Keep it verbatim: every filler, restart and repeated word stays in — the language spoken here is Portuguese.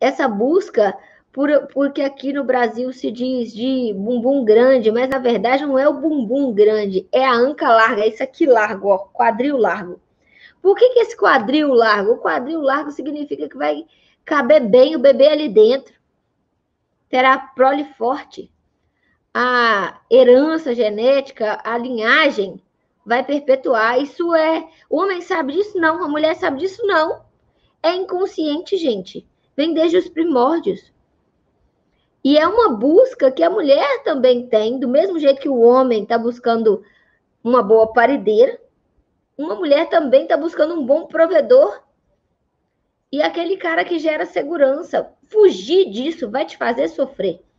essa busca, por, porque aqui no Brasil se diz de bumbum grande, mas na verdade não é o bumbum grande, é a anca larga, é isso aqui largo, ó, quadril largo. Por que, que esse quadril largo? O quadril largo significa que vai caber bem o bebê ali dentro. Terá prole forte. A herança genética, a linhagem vai perpetuar. Isso é... O homem sabe disso? Não. A mulher sabe disso? Não. É inconsciente, gente. Vem desde os primórdios. E é uma busca que a mulher também tem, do mesmo jeito que o homem está buscando uma boa parideira, uma mulher também está buscando um bom provedor. E aquele cara que gera segurança. Fugir disso vai te fazer sofrer.